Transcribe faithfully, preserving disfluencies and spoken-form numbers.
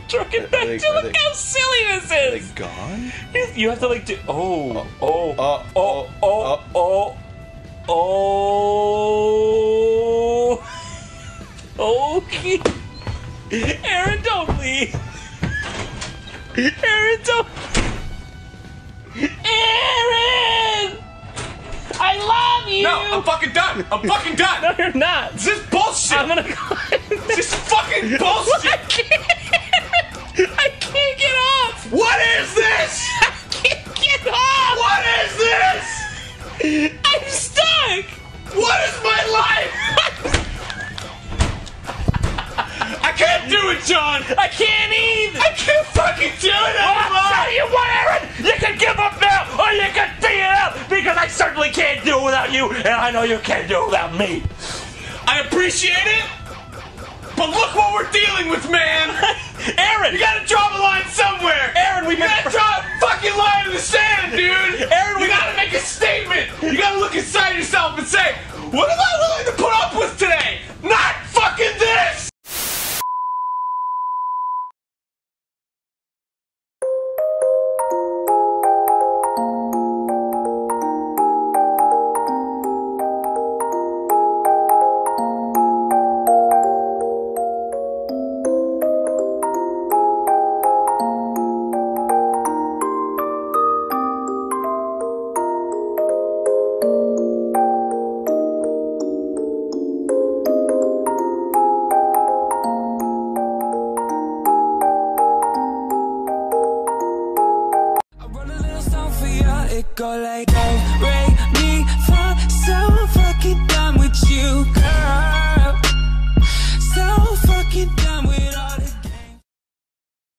Trucking back they, to look they, how silly this is. Are they gone? You have to like do. Oh, oh, oh, oh, oh, oh, oh, oh. Okay. Aaron, don't leave. Aaron, don't. Aaron! I love you! No, I'm fucking done! I'm fucking done! No, you're not! This is bullshit! I'm gonna go. This is fucking bullshit! I can't! I can't get off! What is this? I can't get off! What is this? I'm stuck! What is my life? I can't do it, John! I can't either! I can't fucking do it anymore! I'll tell you what, Aaron! You can give up now, or you can figure it out, because I certainly can't do it without you, and I know you can't do it without me. I appreciate it, but look what we're dealing with, man! Aaron! You gotta draw the line somewhere! Aaron, we You gotta draw a fucking line in the sand, dude! Aaron, you we gotta make a statement! You gotta look inside yourself and say, what am I willing to put up with today? Not fucking this! It go like, oh, rate me for so fucking done with you, girl.